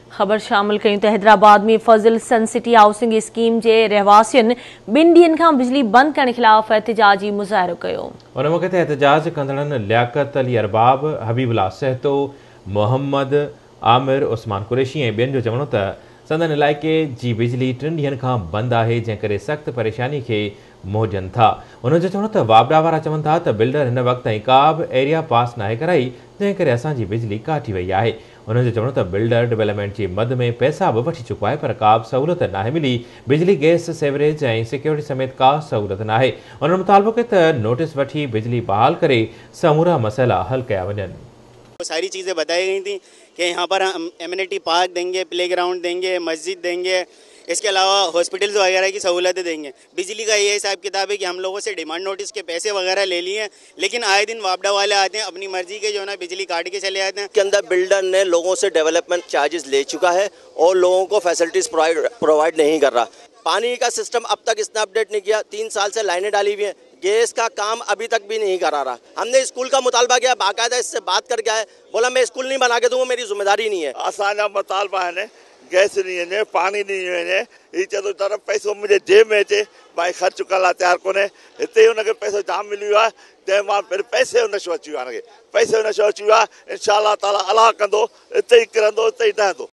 ख़बर शामिल कयूं त हैदराबाद में Fazil sun city housing scheme जे रहवासियुनि 2 ॾींहनि खां बिजली बंदि करण ख़िलाफ़ एहतिजाजी मुज़ाहिरो कयो। उन मौक़े ते एहतिजाज कंदड़नि लियाकत अली अरबाब, हबीबुल्लाह सहतो, मोहम्मद आमिर, उस्मान कुरैशी ऐं ॿियनि जो चवणो त संदन इलाइक़े जी बिजली 3 ॾींहनि खां बंदि आहे, जंहिं करे सख़्त परेशानी खे मोहजनि था। उन्हनि जो चवणो त वापडा वारा चवनि था त बिल्डर हिन वक़्त ताईं का बि एरिया पास नाहे कराई, जंहिं करे असांजी बिजली काठी वई आहे। उन्हनि जो चवणो त बिल्डर डेवलपमेंट जे मद में पैसा बि वठी चुको आहे, पर का बि सहूलियत नाहे मिली। बिजली, गैस, सेवरेज ऐं सिक्योरिटी समेत का सहूलियत नाहे। उन्हनि मुतालबो कयो त नोटिस वठी बिजली बहाल करे समूरा मसइला हल कया वञनि। सारी चीज़ें बताई गई थी कि यहाँ पर हम एमिनिटी पार्क देंगे, प्लेग्राउंड देंगे, मस्जिद देंगे, इसके अलावा हॉस्पिटल्स वगैरह की सहूलतें देंगे। बिजली का ये हिसाब किताब है कि हम लोगों से डिमांड नोटिस के पैसे वगैरह ले लिए हैं, लेकिन आए दिन वापडा वाले आते हैं, अपनी मर्जी के जो है ना बिजली काट के चले जाते हैं। के अंदर बिल्डर ने लोगों से डेवलपमेंट चार्जेस ले चुका है और लोगों को फैसिलिटीज प्रोवाइड नहीं कर रहा। पानी का सिस्टम अब तक इसने अपडेट नहीं किया, 3 साल से लाइनें डाली हुई हैं। गैस का काम अभी तक भी नहीं करा रहा। हमने स्कूल का मुतालबा किया, बाकायदा इससे बात करके आए, बोला मैं स्कूल नहीं बना के दूंगा, मेरी जिम्मेदारी नहीं है। असांजा मुतालबा है, गैस नहीं है, पानी नहीं है, ये चलो तरफ पैसो मुझे जेब में अचे, भाई ख़र्च कला तैयार कोने, हिते उनके पैसो जाम मिली है, तंहिं मां फिर पैसे नशो अची वियो आहे, पैसे नशो अची वियो आहे। इंशाअल्लाह ताला अलाह कंदो, हिते ई किरंदो, हिते ई ठहंदो।